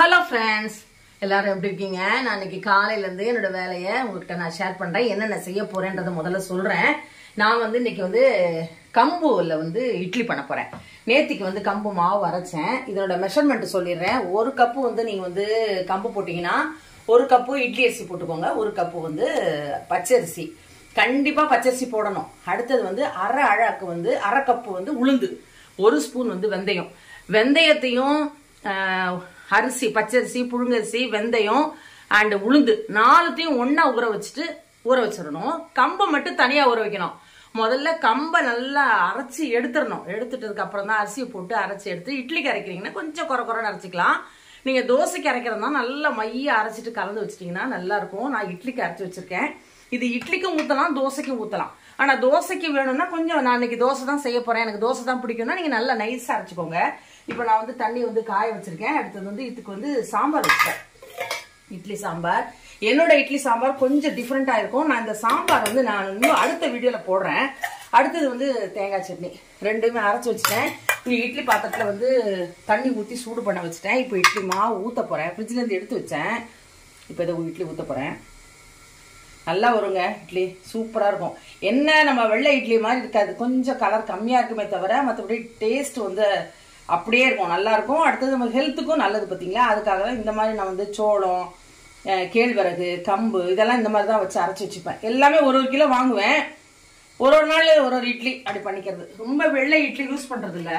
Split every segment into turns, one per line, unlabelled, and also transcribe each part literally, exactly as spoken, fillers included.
Hello friends, எல்லாரும் எப்படி இருக்கீங்க? நான் இன்னைக்கு காலையில இருந்து என்னோட வேலையை உங்ககிட்ட நான் ஷேர் பண்றேன். என்னென்ன செய்ய போறேன்றதை முதல்ல சொல்றேன். நான் வந்து இன்னைக்கு வந்து கம்புல வந்து இட்லி பண்ண போறேன். நேத்திக்கு வந்து கம்பு மாவு அரைச்சேன். இதனோட மெஷர்மெண்ட் சொல்லிடுறேன். ஒரு கப்பு வந்து நீங்க வந்து கம்பு போட்டீங்கன்னா ஒரு கப்பு இட்லி அரிசி போட்டுக்கோங்க. ஒரு கப்பு வந்து பச்சரிசி, கண்டிப்பா பச்சரிசி போடணும். அடுத்தது வந்து அரை அழாக்கு வந்து அரை கப்பு வந்து உளுந்து, ஒரு ஸ்பூன் வந்து வெந்தயம். வெந்தயத்தையும் அரிசி, பச்சரிசி, புழுங்கரிசி, வெந்தயம் அண்ட் உளுந்து நாலுத்தையும் ஒன்னா ஊற வச்சுட்டு ஊற வச்சிடணும். கம்பை மட்டும் தனியா ஊற வைக்கணும். முதல்ல கம்பை நல்லா அரைச்சி எடுத்துடணும். எடுத்துட்டதுக்கு அப்புறம் தான் அரிசியை போட்டு அரைச்சி எடுத்து இட்லிக்கு அரைக்கிறீங்கன்னா கொஞ்சம் குறை குறைன்னு அரைச்சிக்கலாம். நீங்க தோசைக்கு அரைக்கிறதா நல்லா மைய அரைச்சிட்டு கலந்து வச்சிட்டீங்கன்னா நல்லா இருக்கும். நான் இட்லிக்கு அரைச்சி வச்சிருக்கேன். இது இட்லிக்கும் ஊத்தலாம், தோசைக்கும் ஊத்தலாம். ஆனா தோசைக்கு வேணும்னா கொஞ்சம், நான் இன்னைக்கு தோசை தான் செய்ய போறேன், எனக்கு தோசை தான் பிடிக்கும்னா நீங்க நல்லா நைஸா அரைச்சிக்கோங்க. இப்ப நான் வந்து தண்ணி வந்து காய வச்சிருக்கேன். அடுத்தது வந்து இதுக்கு வந்து சாம்பார் வச்சிட்டேன். இட்லி சாம்பார். என்னோட இட்லி சாம்பார் கொஞ்சம் டிஃப்ரெண்டா இருக்கும். நான் இந்த சாம்பார் வந்து நான் இன்னும் அடுத்த வீடியோல போடுறேன். அடுத்தது வந்து தேங்காய் சட்னி ரெண்டுமே அரைச்சி வச்சுட்டேன். இங்க இட்லி பாத்திரத்துல வந்து தண்ணி ஊற்றி சூடு பண்ண வச்சுட்டேன். இப்போ இட்லி மாவு ஊத்த போறேன். ஃப்ரிட்ஜ்ல இருந்து எடுத்து வச்சேன். இப்போ இதை இட்லி ஊத்த போறேன். நல்லா வருங்க இட்லி, சூப்பரா இருக்கும். என்ன நம்ம வெள்ளை இட்லி மாதிரி இருக்காது, கொஞ்சம் கலர் கம்மியா இருக்குமே தவிர மற்றபடி டேஸ்ட் வந்து அப்படியே இருக்கும், நல்லா இருக்கும். அடுத்தது நம்ம ஹெல்த்துக்கும் நல்லது பார்த்தீங்களா. அதுக்காக தான் இந்த மாதிரி நான் வந்து சோளம், கேழ்வரகு, கம்பு இதெல்லாம் இந்த மாதிரி தான் வச்சு அரைச்சி வச்சுப்பேன். எல்லாமே ஒரு ஒரு கிலோ வாங்குவேன். ஒரு ஒரு நாள் ஒரு ஒரு இட்லி அப்படி பண்ணிக்கிறது. ரொம்ப வெள்ளை இட்லி யூஸ் பண்றது இல்லை.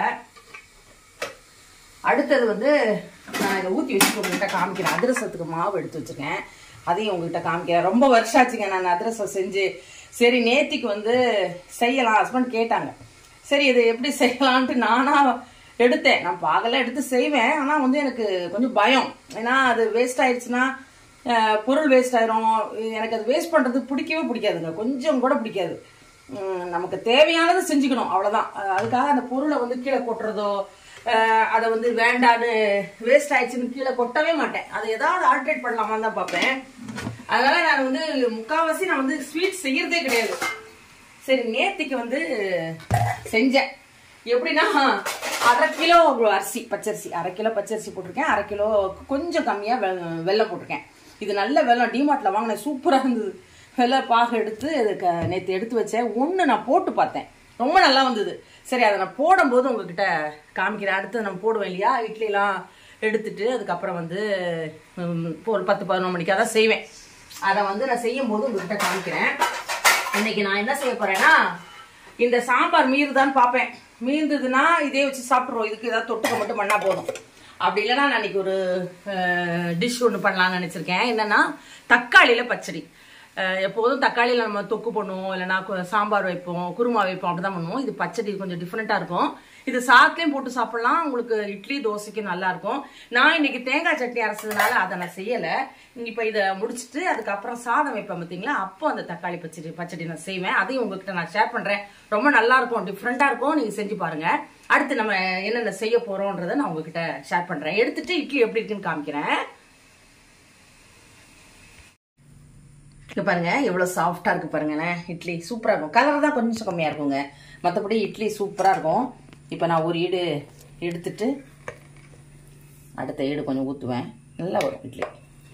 அடுத்தது வந்து நான் இதை ஊற்றி வச்சுட்டு உங்ககிட்ட காமிக்கிறேன். அதிரசத்துக்கு மாவு எடுத்து வச்சுருக்கேன், அதையும் உங்ககிட்ட காமிக்கிறேன். ரொம்ப வருஷம் ஆச்சுங்க நான் அதிரசம் செஞ்சு. சரி நேத்திக்கு வந்து செய்யலாம், ஹஸ்பண்ட் கேட்டாங்க. சரி இது எப்படி செய்யலான்ட்டு நானா எடுத்தேன். நான் பாகலாம் எடுத்து செய்வேன். ஆனால் வந்து எனக்கு கொஞ்சம் பயம். ஏன்னா அது வேஸ்ட் ஆயிடுச்சுன்னா பொருள் வேஸ்ட் ஆயிரும். எனக்கு அது வேஸ்ட் பண்ணுறது பிடிக்கவே பிடிக்காதுங்க, கொஞ்சம் கூட பிடிக்காது. நமக்கு தேவையானதை செஞ்சுக்கணும், அவ்வளோதான். அதுக்காக அந்த பொருளை வந்து கீழே கொட்டுறதோ, அதை வந்து வேண்டான்னு வேஸ்ட் ஆயிடுச்சுன்னு கீழே கொட்டவே மாட்டேன். அதை ஏதாவது ஆல்ட்ரேட் பண்ணலாமான்னு தான் பார்ப்பேன். அதனால நான் வந்து முக்கால்வாசி நான் வந்து ஸ்வீட் செய்யறதே கிடையாது. சரி நேத்திக்கு வந்து செஞ்சேன். எப்படின்னா அரை கிலோ அரிசி, பச்சரிசி அரை கிலோ பச்சரிசி போட்டிருக்கேன். அரை கிலோ கொஞ்சம் கம்மியா வெல்லம் போட்டிருக்கேன். இது நல்ல வெல்லம், டிமார்ட்ல வாங்கினேன், சூப்பரா இருந்தது. வெள்ளை பாகு எடுத்து நேற்று எடுத்து வச்சேன். ஒன்று நான் போட்டு பார்த்தேன், ரொம்ப நல்லா வந்தது. சரி அதை நான் போடும்போது உங்ககிட்ட காமிக்கிறேன். அடுத்து நம்ம போடுவேன் இல்லையா இட்லிலாம் எடுத்துட்டு அதுக்கப்புறம் வந்து ஒரு பத்து பதினொன்று மணிக்காக தான் செய்வேன். அதை வந்து நான் செய்யும் போது உங்ககிட்ட காமிக்கிறேன். இன்னைக்கு நான் என்ன செய்ய போறேன்னா, இந்த சாம்பார் மீறுதான்னு பார்ப்பேன். மீந்ததுன்னா இதே வச்சு சாப்பிட்ருவோம். இதுக்கு ஏதாவது தொட்டுக்க மட்டும் பண்ணா போதும். அப்படி இல்லைன்னா நான் இன்னைக்கு ஒரு டிஷ் ஒன்று பண்ணலாம்னு நினைச்சிருக்கேன். என்னன்னா தக்காளியில பச்சடி. எப்போதும் தக்காளியில் நம்ம தொக்கு பண்ணுவோம், இல்லைன்னா சாம்பார் வைப்போம், குருமா வைப்போம், அப்படிதான் பண்ணுவோம். இது பச்சடி கொஞ்சம் டிஃப்ரெண்டா இருக்கும். இது சாத்துலையும் போட்டு சாப்பிடலாம், உங்களுக்கு இட்லி தோசைக்கு நல்லா இருக்கும். நான் இன்னைக்கு தேங்காய் சட்னி அரைச்சதுனால அதை நான் செய்யலை. இப்போ இதை முடிச்சுட்டு அதுக்கப்புறம் சாதம் வைப்பேன் பார்த்தீங்களா, அப்போ அந்த தக்காளி பச்சடி பச்சடி நான் செய்வேன். அதையும் உங்ககிட்ட நான் ஷேர் பண்றேன். ரொம்ப நல்லா இருக்கும், டிஃப்ரெண்டா இருக்கும். நீங்க செஞ்சு பாருங்க. அடுத்து நம்ம என்னென்ன செய்ய போறோம்ன்றதை நான் உங்ககிட்ட ஷேர் பண்றேன். எடுத்துட்டு இட்லி எப்படி இருக்குன்னு காமிக்கிறேன். இங்க பாருங்க எவ்வளவு சாஃப்டா இருக்கு பாருங்களேன். இட்லி சூப்பரா இருக்கும். கலர் தான் கொஞ்சம் கம்மியா இருக்குங்க, மற்றபடி இட்லி சூப்பரா இருக்கும். இப்போ நான் ஒரு ஈடு எடுத்துட்டு அடுத்த ஈடு கொஞ்சம் ஊற்றுவேன். நல்லா வரும் இட்லி.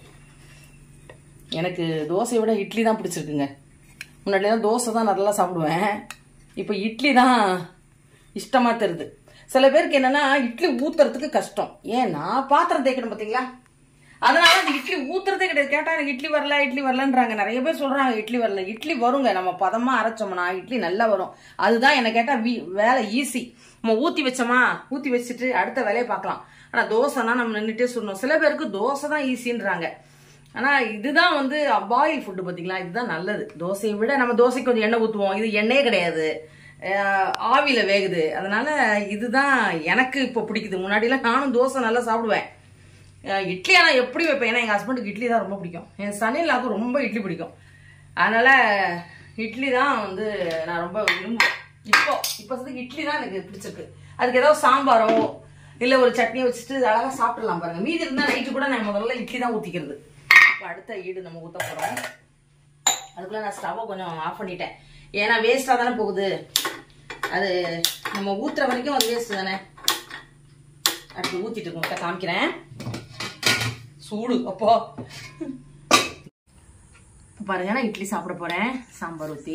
எனக்கு தோசையை விட இட்லி தான் பிடிச்சிருக்குங்க. முன்னாடியெல்லாம் தோசை தான் நல்லா சாப்பிடுவேன், இப்போ இட்லி தான் இஷ்டமா தருது. சில பேருக்கு என்னன்னா இட்லி ஊத்துறதுக்கு கஷ்டம். ஏன்னா பாத்திரம் தேய்க்கணும் பார்த்தீங்களா, அதனால அந்த இட்லி ஊத்துறதே கிடையாது. கேட்டா எனக்கு இட்லி வரல இட்லி வரலன்றாங்க. நிறைய பேர் சொல்றாங்க இட்லி வரல. இட்லி வருங்க, நம்ம பதமா அரைச்சோம்னா இட்லி நல்லா வரும். அதுதான் என்ன கேட்டா வேலை ஈஸி. நம்ம ஊத்தி வச்சோமா, ஊத்தி வச்சுட்டு அடுத்த வேலையை பார்க்கலாம். ஆனா தோசைனா நம்ம நின்றுட்டே சொல்லணும். சில பேருக்கு தோசை தான் ஈஸின்றாங்க. ஆனா இதுதான் வந்து பாயில் ஃபுட்டு பார்த்தீங்களா, இதுதான் நல்லது. தோசையை விட நம்ம தோசைக்கு கொஞ்சம் எண்ணெய் ஊற்றுவோம், இது எண்ணெயே கிடையாது, ஆவியில வேகுது. அதனால இதுதான் எனக்கு இப்போ பிடிக்குது. முன்னாடிலாம் நானும் தோசை நல்லா சாப்பிடுவேன். இட்லி ஆனால் எப்படி வைப்பேன், ஏன்னா எங்கள் ஹஸ்பண்டுக்கு இட்லி தான் ரொம்ப பிடிக்கும். என் சனிலாவுக்கு ரொம்ப இட்லி பிடிக்கும். அதனால இட்லி தான் வந்து நான் ரொம்ப விரும்புவேன். இப்போ இப்போ இட்லி தான் எனக்கு பிடிச்சிருக்கு. அதுக்கு ஏதாவது சாம்பாரோ இல்லை ஒரு சட்னியை வச்சுட்டு அழகாக சாப்பிடலாம் பாருங்க. மீதி இருந்தால் நைட்டு கூட நான் முதல்ல இட்லி தான் ஊற்றிக்கிறது. இப்போ அடுத்த ஈடு நம்ம ஊற்ற போகிறோம். அதுக்குள்ளே நான் ஸ்டவ்வை கொஞ்சம் ஆஃப் பண்ணிட்டேன். ஏன்னா வேஸ்ட்டாக தானே போகுது, அது நம்ம ஊற்றுற வரைக்கும் அது வேஸ்ட் தானே. அடுத்து ஊற்றிட்டு இருக்கோம், காமிக்கிறேன். சூடு அப்போ. பாருங்க நான் இட்லி சாப்பிட போறேன். சாம்பார் ஊத்தி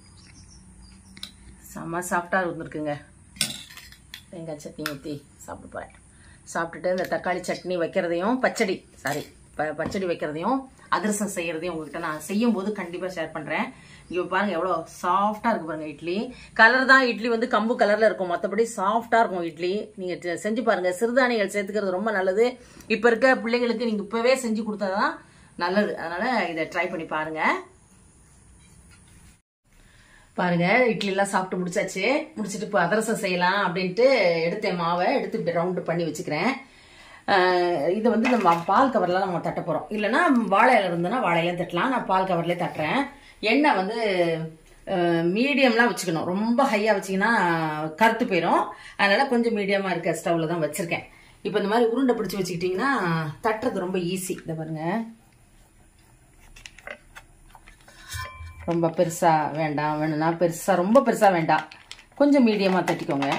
செம்ம சாஃப்டா இருந்துருக்குங்க. தேங்காய் சட்னி ஊற்றி சாப்பிட போறேன். சாப்பிட்டுட்டு இந்த தக்காளி சட்னி வைக்கிறதையும் பச்சடி சாரி பச்சடி வைக்கிறதையும் அதிரசம் செய்யறதையும் உங்ககிட்ட நான் செய்யும் போது கண்டிப்பா ஷேர் பண்றேன். இங்க பாருங்க எவ்வளவு சாஃப்டா இருக்கு பாருங்க. இட்லி கலர் தான் இட்லி வந்து கம்பு கலர்ல இருக்கும், மற்றபடி சாஃப்டா இருக்கும் இட்லி. நீங்க செஞ்சு பாருங்க. சிறுதானியங்கள் சேர்த்துக்கிறது ரொம்ப நல்லது. இப்ப இருக்க பிள்ளைங்களுக்கு நீங்க இப்பவே செஞ்சு கொடுத்தாதான் நல்லது. அதனால இதை ட்ரை பண்ணி பாருங்க. பாருங்க இட்லி எல்லாம் சாப்பிட்டு முடிச்சாச்சு. முடிச்சுட்டு இப்போ அதிரசம் செய்யலாம் அப்படின்ட்டு எடுத்தேன். மாவை எடுத்து இப்படி ரவுண்டு பண்ணி வச்சுக்கிறேன். இது வந்து நம்ம பால் கவர்லாம் நம்ம தட்ட போறோம். இல்லைன்னா வாழை இலை இருந்ததுன்னா வாழையிலையும் தட்டலாம். நான் பால் கவர்லேயே தட்டுறேன். எண்ணெய் வந்து மீடியம்லாம் வச்சுக்கணும். ரொம்ப ஹையா வச்சிங்கன்னா கருத்து போயிடும். அதனால கொஞ்சம் மீடியமா இருக்க ஸ்டவ்ல தான் வச்சிருக்கேன். இப்போ இந்த மாதிரி உருண்டை பிடிச்சி வச்சுக்கிட்டீங்கன்னா தட்டுறது ரொம்ப ஈஸி. இதை பாருங்க. ரொம்ப பெருசா வேண்டாம், வேணும்னா பெருசா ரொம்ப பெருசா வேண்டாம், கொஞ்சம் மீடியமா தட்டிக்கோங்க.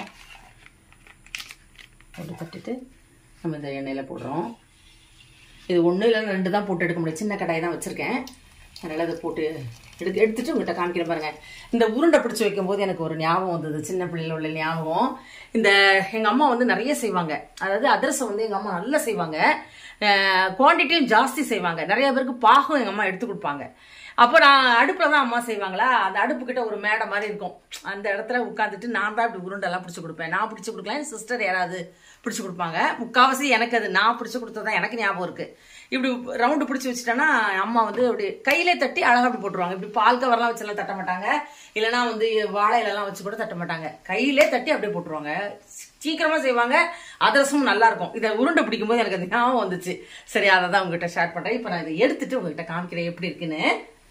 அப்படி தட்டிட்டு நம்ம இந்த எண்ணெயில போடுறோம். இது ஒன்று இல்லைன்னா ரெண்டு தான் போட்டு எடுக்க முடியும். சின்ன கடாய் தான் வச்சிருக்கேன். அதனால அதை போட்டு எடுத்து எடுத்துட்டு உங்கள்கிட்ட காமிக்கிறேன் பாருங்க. இந்த உருண்டை பிடிச்சி வைக்கும் போது எனக்கு ஒரு ஞாபகம் வந்தது, சின்ன பிள்ளைல உள்ள ஞாபகம். இந்த எங்க அம்மா வந்து நிறைய செய்வாங்க. அதாவது அதிரசம் வந்து எங்க அம்மா நல்லா செய்வாங்க. குவான்டிட்டியும் ஜாஸ்தி செய்வாங்க. நிறைய பேருக்கு பாகம் எங்க அம்மா எடுத்து கொடுப்பாங்க. அப்போ நான் அடுப்புல தான் அம்மா செய்வாங்களா, அந்த அடுப்பு கிட்ட ஒரு மேடை மாதிரி இருக்கும். அந்த இடத்துல உட்காந்துட்டு நான் தான் இப்படி உருண்டெல்லாம் பிடிச்சி கொடுப்பேன். நான் பிடிச்சி கொடுக்கலாம், என் சிஸ்டர் யாராவது பிடிச்சி கொடுப்பாங்க. முக்காவாசி எனக்கு அது நான் பிடிச்சி கொடுத்ததான் எனக்கு ஞாபகம் இருக்கு. இப்படி ரவுண்டு பிடிச்சி வச்சுட்டேன்னா அம்மா வந்து அப்படி கையிலே தட்டி அழகா அப்படி போட்டுருவாங்க. இப்படி பால் கவர்லாம் வச்செல்லாம் தட்ட மாட்டாங்க, இல்லைன்னா வந்து வாழையிலலாம் வச்சு கூட தட்ட மாட்டாங்க. கையிலே தட்டி அப்படியே போட்டுருவாங்க. சீக்கிரமா செய்வாங்க. அதிரசமும் நல்லா இருக்கும். இதை உருண்டை பிடிக்கும் போது எனக்கு அது ஞாபகம் வந்துச்சு. சரி, அதை தான் உங்ககிட்ட ஷேர் பண்றேன். இப்போ நான் இதை எடுத்துட்டு உங்ககிட்ட காமிக்கிறேன் எப்படி இருக்குன்னு.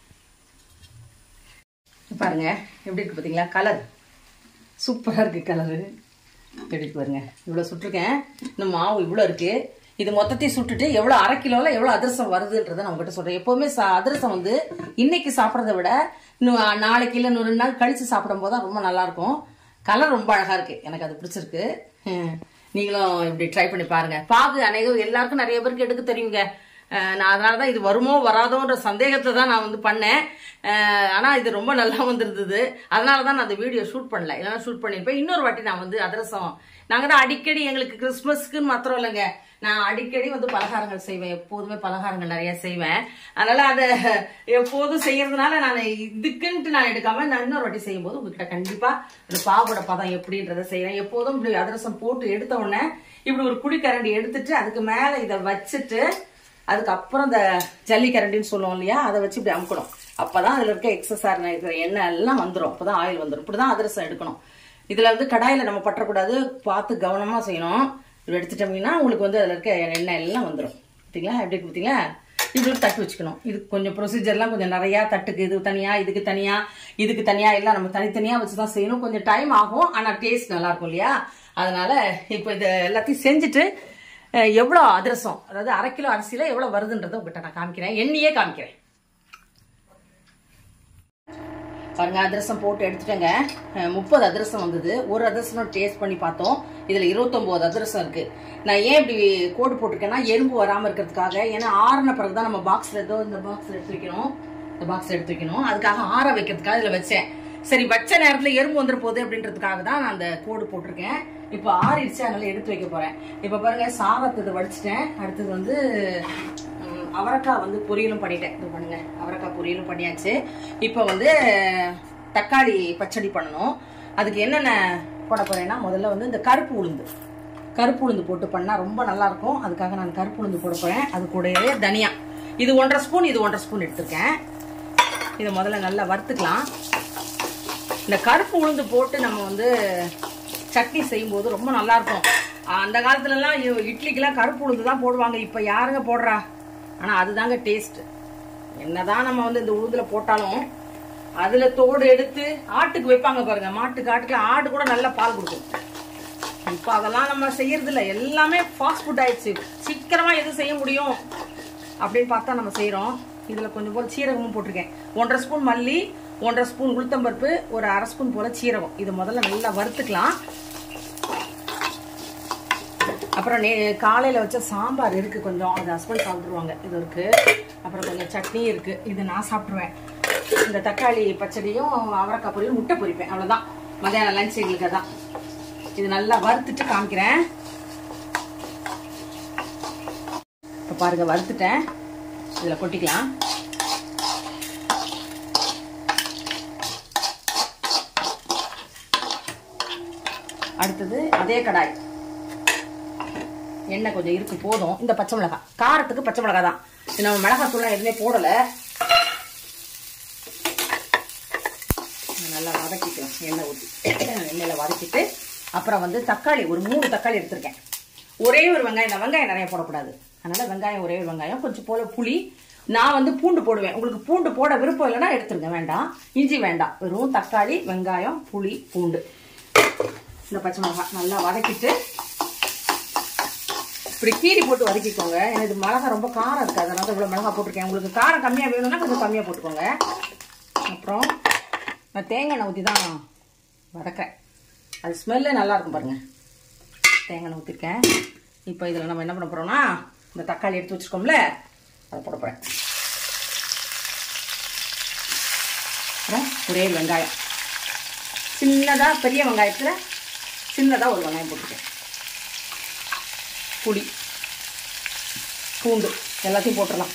பாருங்க எப்படி இருக்கு பாத்தீங்களா? கலர் சூப்பரா இருக்கு. கலரு எடுத்து பாருங்க. இவ்வளவு சுட்டிருக்கேன். இந்த மாவு இவ்வளவு இருக்கு. இது மொத்தத்தையும் சுட்டுட்டு எவ்வளவு அரை கிலோல எவ்வளவு அதிரசம் வருதுன்றதை நான் உங்ககிட்ட சொல்றேன். எப்பவுமே அதிரசம் வந்து இன்னைக்கு சாப்பிடறத விட இன்னும் நாளைக்கு இல்ல நூறு நாள் கழிச்சு சாப்பிடும் போது ரொம்ப நல்லா இருக்கும். கலர் ரொம்ப அழகா இருக்கு. எனக்கு அது பிடிச்சிருக்கு. நீங்களும் இப்படி ட்ரை பண்ணி பாருங்க. பாகு அநேகம் எல்லாருக்கும் நிறைய பேருக்கு எடுக்க தெரியுங்க. நான் அதனாலதான் இது வருமோ வராதோன்ற சந்தேகத்தை தான் நான் வந்து பண்ணேன். ஆனா இது ரொம்ப நல்லா வந்திருந்தது. அதனாலதான் நான் அந்த வீடியோ ஷூட் பண்ணல, இல்லைன்னா ஷூட் பண்ணிருப்பேன். இன்னொரு வாட்டி நான் வந்து அதிரசம் நாங்க தான் அடிக்கடி எங்களுக்கு கிறிஸ்துமஸ்க்குன்னு மாத்திரம் இல்லைங்க, நான் அடிக்கடி வந்து பலகாரங்கள் செய்வேன். எப்போதுமே பலகாரங்கள் நிறைய செய்வேன். அதனால அதை எப்போதும் செய்யறதுனால நான் இதுக்குன்ட்டு நான் எடுக்காம நான் இன்னொரு வாட்டி செய்யும் போது உங்ககிட்ட கண்டிப்பா இந்த பாவோட பதம் எப்படின்றத செய்யறேன். எப்போதும் இப்படி அதிரசம் போட்டு எடுத்த உடனே இப்படி ஒரு குழிக்கரண்டி எடுத்துட்டு அதுக்கு மேல இதை வச்சுட்டு அதுக்கப்புறம் இந்த ஜல்லிக்கரண்டின்னு சொல்லுவோம் இல்லையா, அதை வச்சு இப்படி அமுக்கணும். அப்பதான் அதுல இருக்க எக்ஸஸா இருக்கிற எண்ணெய் எல்லாம் வந்துடும். அப்பதான் ஆயில் வந்துடும். இப்படிதான் அதிரசம் எடுக்கணும். இதுல வந்து கடாயில நம்ம பற்றக்கூடாது, பார்த்து கவனமா செய்யணும். இப்படி எடுத்துட்டோம்னா உங்களுக்கு வந்து அதுல இருக்க எண்ணெய் எல்லாம் வந்துடும். பார்த்தீங்களா எப்படி பார்த்தீங்களா? இப்படி ஒரு தட்டு வச்சுக்கணும். இது கொஞ்சம் ப்ரொசீஜர்லாம் கொஞ்சம் நிறைய தட்டுக்கு இது தனியா, இதுக்கு தனியா, இதுக்கு தனியா எல்லாம் நம்ம தனித்தனியா வச்சுதான் செய்யணும். கொஞ்சம் டைம் ஆகும், ஆனா டேஸ்ட் நல்லா இருக்கும் இல்லையா? அதனால இப்ப இது எல்லாத்தையும் செஞ்சுட்டு எவ்வளவு அதிரசம், அதாவது அரை கிலோ அரிசியில எவ்வளவு வருதுன்றதை உங்ககிட்ட நான் காமிக்கிறேன். எண்ணியே காமிக்கிறேன். பாருங்க, அதிரசம் போட்டு எடுத்துட்டேங்க. முப்பது அதிரசம் வந்தது. ஒரு அதிரசம் டேஸ்ட் பண்ணி பார்த்தோம். இதுல இருபத்தொன்பது அதிரசம் இருக்கு. நான் ஏன் இப்படி கோடு போட்டிருக்கேன்னா எறும்பு வராம இருக்கிறதுக்காக. ஏன்னா ஆறின பிறகுதான் நம்ம பாக்ஸ்ல ஏதோ இந்த பாக்ஸ்ல எடுத்து வைக்கணும், இந்த பாக்ஸ்ல எடுத்து வைக்கணும். அதுக்காக ஆற வைக்கிறதுக்காக இதுல வச்சேன். சரி, வச்ச நேரத்துல எறும்பு வந்துட போகுது அப்படின்றதுக்காக தான் நான் அந்த கோடு போட்டிருக்கேன். இப்ப ஆறிடுச்சு, அதனால எடுத்து வைக்க போறேன். இப்ப பாருங்க, சாதத்தை வடிச்சிட்டேன். அடுத்தது வந்து அவரைக்காய் வந்து பொரியலும் பண்ணிட்டேன். இது பண்ணுங்க, அவரைக்காய் பொரியலும் பண்ணியாச்சு. இப்ப வந்து தக்காளி பச்சடி பண்ணணும். அதுக்கு என்னென்ன போட போறேன்னா, முதல்ல வந்து இந்த கருப்பு உளுந்து கருப்பு உளுந்து போட்டு பண்ணா ரொம்ப நல்லா இருக்கும். அதுக்காக நான் கருப்பு உளுந்து போட போறேன். அது கூடவே தனியா இது ஒன்றரை ஸ்பூன், இது ஒன்றரை ஸ்பூன் எடுத்திருக்கேன். இதை முதல்ல நல்லா வறுத்துக்கலாம். இந்த கருப்பு உளுந்து போட்டு நம்ம வந்து சட்னி செய்யும் போது ரொம்ப நல்லா இருக்கும். அந்த காலத்துல எல்லாம் இட்லிக்கெல்லாம் கருப்பு உளுந்து தான் போடுவாங்க. இப்ப யாருங்க போடுறா? ஆனா அதுதாங்க டேஸ்ட். என்னதான் நம்ம வந்து இந்த உளுந்துல போட்டாலும் அதுல தோடு எடுத்து ஆட்டுக்கு வைப்பாங்க பாருங்க. மாட்டுக்கு ஆட்டுக்கு ஆடு கூட நல்லா பால் கொடுக்கும். இப்ப அதெல்லாம் நம்ம செய்யறது இல்லை. எல்லாமே ஃபாஸ்ட் ஃபுட் ஆயிடுச்சு. சீக்கிரமா எது செய்ய முடியும் அப்படின்னு பார்த்தா நம்ம செய்யறோம். இதுல கொஞ்சம் போல சீரகமும் போட்டிருக்கேன். ஒன்றரை ஸ்பூன் மல்லி, ஒன்றரை ஸ்பூன் உளுத்தம்பருப்பு, ஒரு அரை ஸ்பூன் போல சீரகம். இது முதல்ல நல்லா வறுத்துக்கலாம். அப்புறம் நே காலையில் வச்ச சாம்பார் இருக்குது கொஞ்சம், அது ஹஸ்பண்ட் சாப்பிட்ருவாங்க. இது இருக்குது. அப்புறம் கொஞ்சம் சட்னி இருக்குது, இது நான் சாப்பிட்ருவேன். இந்த தக்காளி பச்சடியும் அவரைக்காய் பொரியல் முட்டை பொரிப்பேன், அவ்வளோதான் மதியானம் லஞ்ச் எங்களுக்கு. தான் இது நல்லா வறுத்துட்டு காமிக்கிறேன். இப்போ பாருங்க, வறுத்துட்டேன். இதில் கொட்டிக்கலாம். அடுத்தது அதே கடாய், எண்ணெய் கொஞ்சம் இருக்கு போதும். இந்த பச்சை மிளகாய் காரத்துக்கு பச்சை மிளகாய் தான், நம்ம மிளகாய் தூள் எதுவுமே போடலை. நல்லா வதக்கிக்கலாம் எண்ணெய் ஊற்றி. எண்ணெயில் வதக்கிட்டு அப்புறம் வந்து தக்காளி ஒரு மூணு தக்காளி எடுத்திருக்கேன். ஒரே ஒரு வெங்காயம், இந்த வெங்காயம் நிறைய போடக்கூடாது, அதனால வெங்காயம் ஒரே ஒரு வெங்காயம், கொஞ்சம் போல புளி. நான் வந்து பூண்டு போடுவேன், உங்களுக்கு பூண்டு போட விருப்பம் இல்லைன்னா எடுத்துருங்க, வேண்டாம். இஞ்சி வேண்டாம், வெறும் தக்காளி, வெங்காயம், புளி, பூண்டு, இந்த பச்சை மிளகாய் நல்லா வதக்கிட்டு இப்படி கீரி போட்டு வதக்கிக்கோங்க. எனக்கு மிளகாய் ரொம்ப காரம் இருக்குது, அதனால இவ்வளோ மிளகாய் போட்டிருக்கேன். உங்களுக்கு காரம் கம்மியாக வேணும்னா கொஞ்சம் கம்மியாக போட்டுக்கோங்க. அப்புறம் நான் தேங்காய் எண்ணெய் ஊற்றி தான் வதக்கிறேன், அது ஸ்மெல்லே நல்லாயிருக்கும் பாருங்கள். தேங்காய் எண்ணெய் ஊற்றிருக்கேன். இப்போ இதில் நம்ம என்ன பண்ண போகிறோம்னா, இந்த தக்காளி எடுத்து வச்சுருக்கோம்ல, அதை போட போகிறேன். அப்புறம் ஒரே வெங்காயம் சின்னதாக, பெரிய வெங்காயத்தில் சின்னதாக ஒரு வெங்காயம் போட்டுருக்கேன். புளி, பூண்டு எல்லாத்தையும் போட்டுடலாம்.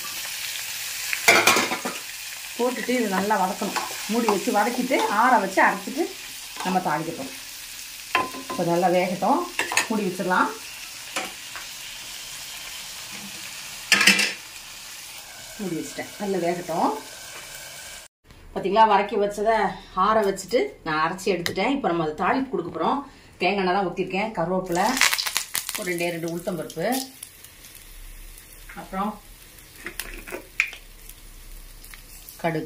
போட்டுட்டு இது நல்லா வதக்கணும். மூடி வச்சு வதக்கிட்டு ஆற வச்சு அரைச்சிட்டு நம்ம தாளிக்கணும். இப்போ நல்லா வேகட்டும், மூடி வச்சிடலாம். மூடி வச்சுட்டேன், நல்லா வேகட்டும். பார்த்தீங்களா, வதக்கி வச்சதை ஆற வச்சுட்டு நான் அரைச்சி எடுத்துட்டேன். இப்போ நம்ம அதை தாளிப்பு கொடுக்க போகிறோம். தேங்காய் எண்ணெய் தான் ஊற்றிருக்கேன், கருவேப்பிலை, ஒரு ரெண்டே ரெண்டு உளுத்தம்பருப்பு, அப்புறம் கடுகு.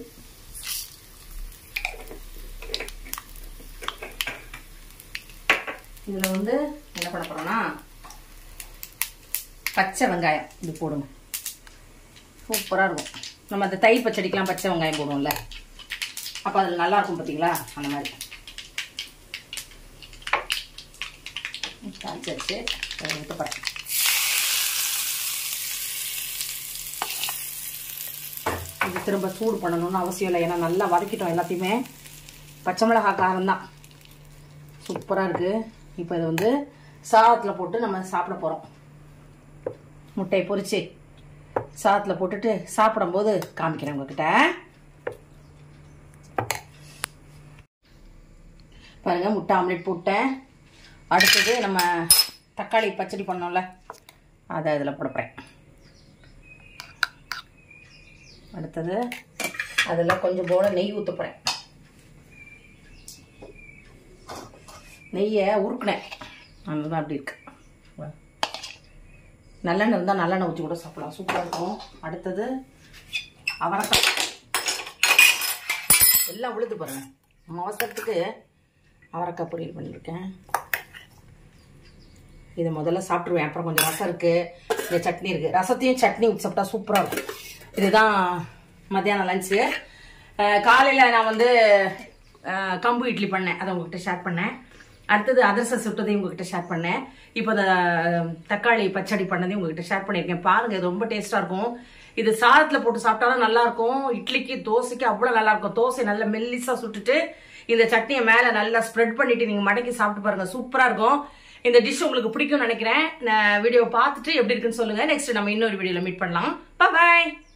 இதில் வந்து என்ன பண்ண போகிறோம்னா, பச்சை வெங்காயம் இது போடுங்க, சூப்பராக இருக்கும். நம்ம அந்த தயிர் பச்சடிக்கெலாம் பச்சை வெங்காயம் போடுவோம்ல, அப்போ அதில் நல்லாயிருக்கும் பார்த்தீங்களா, அந்த மாதிரி தாளிச்சு ஊற்றப்படுறேன். இது திரும்ப சூடு பண்ணணும்னு அவசியம் இல்லை, ஏன்னா நல்லா வதக்கிட்டோம் எல்லாத்தையுமே. பச்சை மிளகாய் காரம் தான், சூப்பராக இருக்குது. இப்போ இதை வந்து சாதத்தில் போட்டு நம்ம சாப்பிட போகிறோம். முட்டையை பொரிச்சு சாதத்தில் போட்டுட்டு சாப்பிடும்போது காமிக்கிறேன் உங்ககிட்ட. பாருங்க, முட்டை ஆம்லேட் போட்டேன். அடுத்தது நம்ம தக்காளி பச்சடி பண்ணோம்ல, அதை இதில் போடுறேன். அடுத்தது அதில் கொஞ்சம் போல நெய் ஊற்ற போகிறேன். நெய்யை உருக்குனேன், அதுதான் அப்படி இருக்கு. நல்லெண்ணெய் இருந்தால் நல்லெண்ணெய் ஊற்றி கூட சாப்பிடலாம், சூப்பராக இருக்கும். அடுத்தது அவரைக்காய் எல்லாம் உழுது பாருங்க. அவசரத்துக்கு அவரைக்காய் பொரியல் பண்ணியிருக்கேன். இதை முதல்ல சாப்பிட்ருவேன், அப்புறம் கொஞ்சம் ரசம் இருக்குது, இந்த சட்னி இருக்குது. ரசத்தையும் சட்னி ஊற்றி சாப்பிட்டா சூப்பராக இருக்கும். இதுதான் மத்தியானம் லஞ்சு. காலையில் நான் வந்து கம்பு இட்லி பண்ணேன், அதை உங்ககிட்ட ஷேர் பண்ணேன். அடுத்தது அதிரசம் சுட்டதையும் உங்ககிட்ட ஷேர் பண்ணேன். இப்போ இந்த தக்காளி பச்சடி பண்ணதையும் உங்ககிட்ட ஷேர் பண்ணியிருக்கேன். பாருங்கள், இது ரொம்ப டேஸ்ட்டாக இருக்கும். இது சாதத்தில் போட்டு சாப்பிட்டாலும் நல்லாயிருக்கும், இட்லிக்கு தோசைக்கு அவ்வளோ நல்லாயிருக்கும். தோசை நல்லா மெல்லிஸாக சுட்டுட்டு இந்த சட்னியை மேலே நல்லா ஸ்ப்ரெட் பண்ணிட்டு நீங்கள் மடக்கி சாப்பிட்டு பாருங்கள், சூப்பராக இருக்கும். இந்த டிஷ் உங்களுக்கு பிடிக்கும்னு நினைக்கிறேன். வீடியோ பார்த்துட்டு எப்படி இருக்குன்னு சொல்லுங்கள். நெக்ஸ்ட் நம்ம இன்னொரு வீடியோவில் மீட் பண்ணலாம். பாய்.